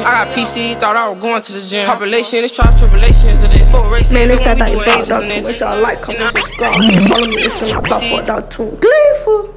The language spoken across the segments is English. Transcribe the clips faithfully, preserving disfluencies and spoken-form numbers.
I got P C, thought I was going to the gym. Population is tribe tribulations of this. Man, it's that thing about dog too. Make sure I like, comment, subscribe. Follow me, it's gonna pop for dog too. Gleeful.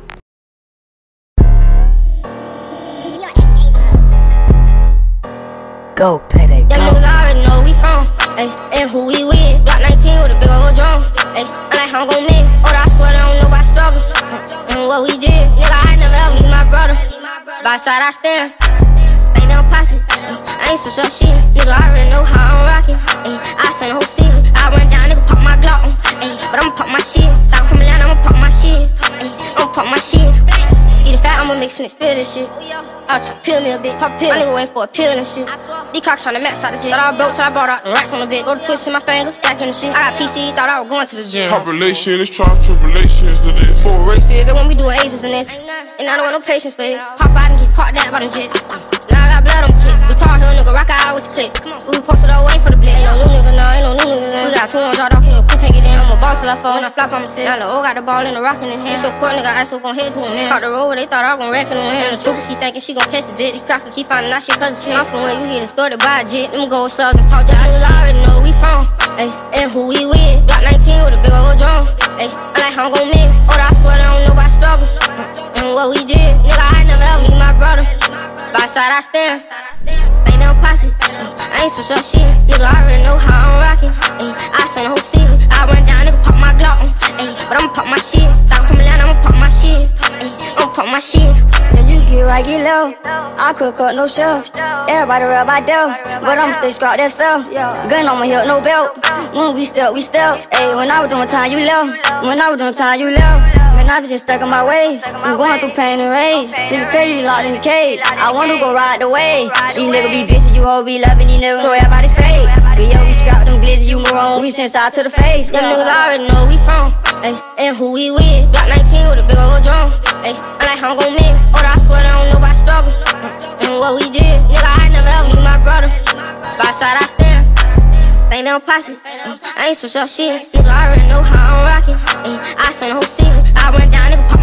Go, Payday, go. Them niggas already know we from, ayy, and who we with. Got nineteen with a big old drum, ayy, I like how I'm gon' mix. Oh, I swear they don't know about struggle, and what we did. Nigga, I never ever leave my brother. By side I stand, ain't no posse, I ain't switch up shit. Nigga, I already know how I'm rockin', ayy, I spend the whole city. I run down, nigga, pop my Glock on, ayy, but I'ma pop my shit. Like from Atlanta, I'ma pop my shit, ayy, I'ma pop my shit. Skinny fat, I'ma make some feel this shit. I'll try to peel me a bit, pop pill. My nigga wait for a pill and shit. These cocks tryna max out the jet. Thought I was broke till I brought out the racks on the bed. Go to twist in my fingers, stacking the shit. I got P C, thought I was going to the gym. Population is tribe tribulations of this. Four races, They want me doing ages in this, and I don't want no patience for it. Pop out and get caught that by them jets. Now I got blood on my kicks. We tar heel nigga, rock out with your click. We posted all waiting for the blitz. Ain't no new nigga, no, ain't no new niggas in. We got two on off here, who can't get in. I'm a boss till I fall, when I flop, I'm a sit. Now the old got the ball in the rock in his hand. So court nigga, I so gon' head to him, man. Caught the road where they thought I was gon' wreck in the hand. The trooper keep thinking she gon' catch the bitch. These crackers keep finding out shit cause it's him. I'm from where you get started by a jet. Them gold slugs and talk jazz. Niggas already know we from, ayy, and who we with. Got nineteen with a big old drum, ayy, I like how I'm gon' mix. Oh, I swear they don't know about struggle, and what we did. Nigga, I never ever leave my brother. By side I stand, ain't no posse, I ain't switch up shit. Nigga, I already know how I'm rockin', ayy, I spend the whole city. I run down, nigga, pop my Glock on, ayy, but I'ma pop my shit. Like from Atlanta, I'ma pop my shit, ayy, I'ma pop my shit. And you get right, get low. I could cut no shelf. Everybody rub my dough, but I'ma stay scrap that fell. Gun on my hip, no belt. When we step, we step. Ayy, when I was doing time, you left. When I was doing time, you left. Man, I was just stuck in my way. I'm going through pain and rage. Finna tell you, you locked in the cage. I wanna go ride the wave. These niggas be bitches, you hoes be loving these niggas. So everybody fake. We yo, we scrap them glizzy, you maroon. We send side to the face. Them niggas already know we from, ayy, and who we with. Got nineteen with a big old drum, ayy, I like how I'm gon' mix. Oh, I swear they don't know about struggle, and what we did. Nigga, I never ever leave my brother. By side I stand, ain't no posse, I ain't switch up shit. Nigga, I already know how I'm rockin', ayy, I spend the whole city. I run down, nigga,